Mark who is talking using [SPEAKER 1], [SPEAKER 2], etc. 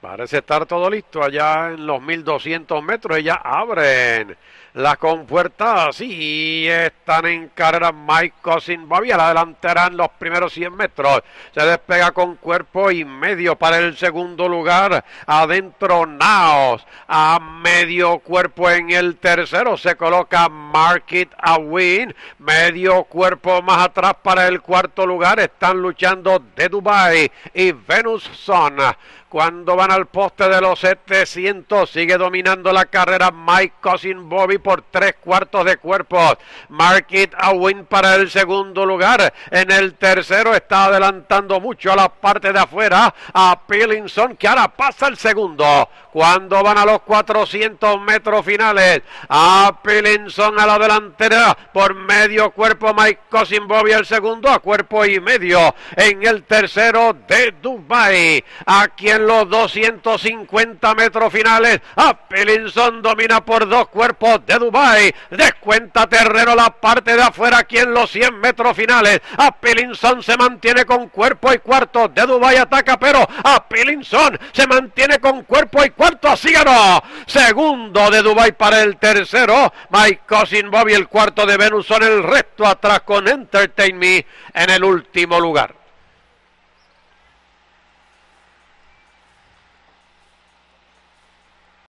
[SPEAKER 1] Parece estar todo listo allá en los 1200 metros. Ellas abren las compuertas y están en carrera Mike Cousin Bobby a la delantera en los primeros 100 metros. Se despega con cuerpo y medio para el segundo lugar. Adentro Naos a medio cuerpo en el tercero. Se coloca Market a Win. Medio cuerpo más atrás para el cuarto lugar. Están luchando de Dubai y Venus Sun. Cuando van al poste de los 700, sigue dominando la carrera Mike Cousin Bobby por 3/4 de cuerpo. Market a Win para el segundo lugar. En el tercero está adelantando mucho a la parte de afuera a Pillinson, que ahora pasa el segundo. Cuando van a los 400 metros finales, a Pillinson a la delantera por medio cuerpo Mike Cousin Bobby el segundo, a cuerpo y medio en el tercero de Dubai. Aquí en los 250 metros finales, a Pillinson domina por 2 cuerpos de Dubai. Descuenta terreno la parte de afuera aquí en los 100 metros finales. A Pillinson se mantiene con cuerpo y cuarto. De Dubai ataca, pero a Pillinson se mantiene con cuerpo y cuarto. Así ganó. Segundo de Dubai para el tercero. Mike Cousin Bobby el cuarto de Venus Sun. El resto atrás con Entertain Me en el último lugar.